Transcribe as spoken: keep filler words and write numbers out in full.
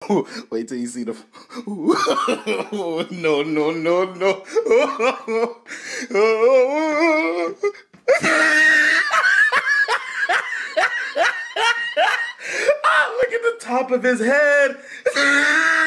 Wait till you see the. No, no, no, no. Ah, look at the top of his head.